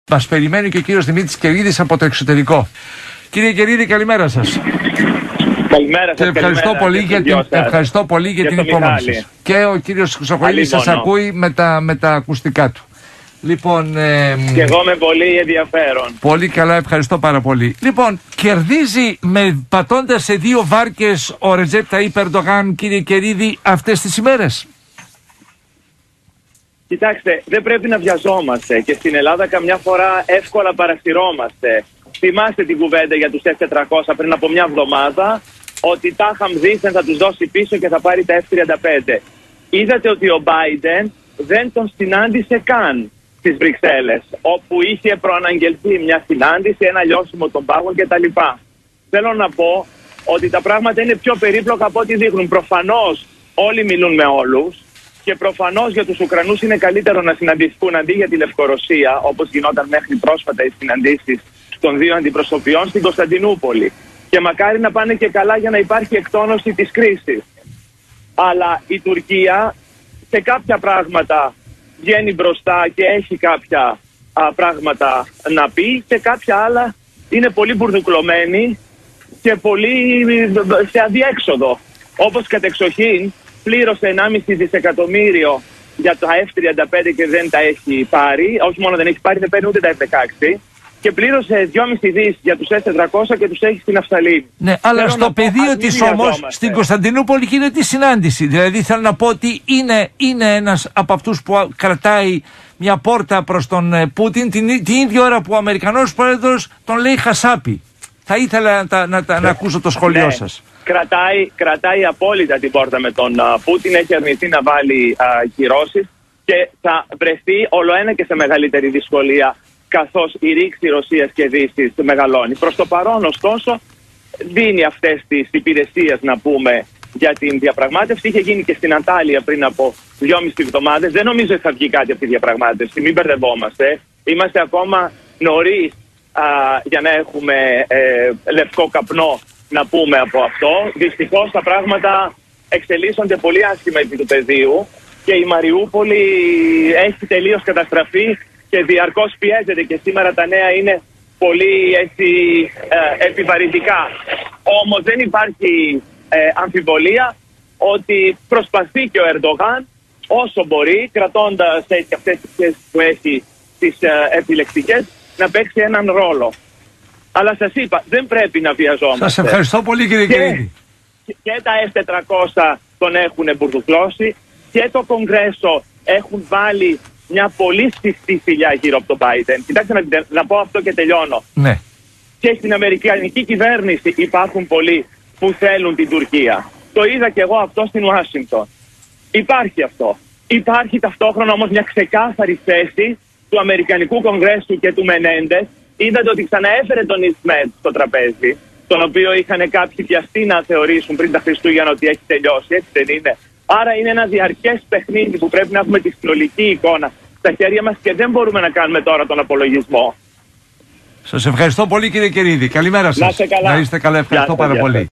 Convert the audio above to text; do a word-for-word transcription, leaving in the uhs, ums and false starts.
Μας περιμένει και ο κύριος Δημήτρης Κερίδης από το εξωτερικό. Κύριε Κερίδη, καλημέρα σας. Καλημέρα σας. Και ευχαριστώ πολύ για την, ευχαριστώ πολύ για την υπόμονη σας. Και ο κύριος Χρυσοχοΐδης σας ακούει με τα, με τα ακουστικά του. Λοιπόν, ε, και εγώ με πολύ ενδιαφέρον. Πολύ καλά, ευχαριστώ πάρα πολύ. Λοιπόν, κερδίζει με πατώντας σε δύο βάρκες ο Ρετζέπ Ταΐπ Ερντογάν, κύριε Κερίδη, αυτές τις ημέρες? Κοιτάξτε, δεν πρέπει να βιαζόμαστε και στην Ελλάδα καμιά φορά εύκολα παρασυρώμαστε. Θυμάστε την κουβέντα για τους εφ τετρακόσια πριν από μια εβδομάδα, ότι τα Χαμ δήθεν θα τους δώσει πίσω και θα πάρει τα εφ τριάντα πέντε. Είδατε ότι ο Μπάιντεν δεν τον συνάντησε καν στις Βρυξέλλες, όπου είχε προαναγγελθεί μια συνάντηση, ένα λιώσιμο των πάγων κτλ. Θέλω να πω ότι τα πράγματα είναι πιο περίπλοκα από ό,τι δείχνουν. Προφανώς όλοι μιλούν με όλους και προφανώς για τους Ουκρανούς είναι καλύτερο να συναντηθούν αντί για τη Λευκορωσία, όπως γινόταν μέχρι πρόσφατα οι συναντήσεις των δύο αντιπροσωπιών στην Κωνσταντινούπολη. Και μακάρι να πάνε και καλά για να υπάρχει εκτόνωση της κρίσης. Αλλά η Τουρκία σε κάποια πράγματα βγαίνει μπροστά και έχει κάποια α, πράγματα να πει, και κάποια άλλα είναι πολύ μπουρδουκλωμένη και πολύ σε αδιέξοδο. Όπως κατεξοχήν πλήρωσε ενάμιση δισεκατομμύριο για τα εφ τριάντα πέντε και δεν τα έχει πάρει. Όχι μόνο δεν έχει πάρει, δεν παίρνει ούτε τα εφ δεκαέξι. Και πλήρωσε δυόμισι δις για τους εφ τετρακόσια και τους έχει στην Αυστραλία. Ναι, αλλά θέλω στο πεδίο της όμως στην Κωνσταντινούπολη γίνεται η συνάντηση. Δηλαδή θέλω να πω ότι είναι, είναι ένας από αυτούς που κρατάει μια πόρτα προς τον Πούτιν την, την ίδια ώρα που ο Αμερικανός πρόεδρος τον λέει χασάπι. Θα ήθελα να, να, να, να ακούσω το σχόλιο ναι. σας. Κρατάει, κρατάει απόλυτα την πόρτα με τον uh, Πούτιν, έχει αρνηθεί να βάλει uh, κυρώσεις και θα βρεθεί ολοένα και σε μεγαλύτερη δυσκολία, καθώς η ρήξη Ρωσίας και Δύσης μεγαλώνει. Προς το παρόν, ωστόσο, δίνει αυτές τις υπηρεσίες, να πούμε, για την διαπραγμάτευση. Είχε γίνει και στην Αντάλια πριν από δυόμιση εβδομάδες. Δεν νομίζω ότι θα βγει κάτι από τη διαπραγμάτευση. Μην μπερδευόμαστε. Είμαστε ακόμα νωρίς α, για να έχουμε ε, λευκό καπνό, να πούμε, από αυτό. Δυστυχώς τα πράγματα εξελίσσονται πολύ άσχημα επί του πεδίου και η Μαριούπολη έχει τελείως καταστραφεί και διαρκώς πιέζεται, και σήμερα τα νέα είναι πολύ έτσι, ε, επιβαρυντικά. Όμως δεν υπάρχει ε, αμφιβολία ότι προσπαθεί και ο Ερντογάν όσο μπορεί, κρατώντας έτσι αυτές τις θέσεις που έχει τις ε, επιλεκτικές, να παίξει έναν ρόλο. Αλλά σας είπα, δεν πρέπει να βιαζόμαστε. Σας ευχαριστώ πολύ, κύριε Κερίδη. Και, και τα εφ τετρακόσια τον έχουν μπουρδουκλώσει και το Κογκρέσο έχουν βάλει μια πολύ σφιχτή φιλιά γύρω από τον Biden. Κοιτάξτε να, να πω αυτό και τελειώνω. Ναι. Και στην αμερικανική κυβέρνηση υπάρχουν πολλοί που θέλουν την Τουρκία. Το είδα και εγώ αυτό στην Ουάσιγκτον. Υπάρχει αυτό. Υπάρχει ταυτόχρονα όμως μια ξεκάθαρη θέση του Αμερικανικού Κογκρέσου και του Μενέντες. Είδατε ότι ξαναέφερε τον Ισμέτ στο τραπέζι, τον οποίο είχαν κάποιοι πιαστεί να θεωρήσουν πριν τα Χριστούγεννα ότι έχει τελειώσει. Έτσι δεν είναι? Άρα είναι ένα διαρκές παιχνίδι που πρέπει να έχουμε τη συνολική εικόνα στα χέρια μας και δεν μπορούμε να κάνουμε τώρα τον απολογισμό. Σας ευχαριστώ πολύ, κύριε Κερίδη. Καλημέρα σας. Να είστε καλά. Να είστε καλά. Ευχαριστώ πάρα πολύ.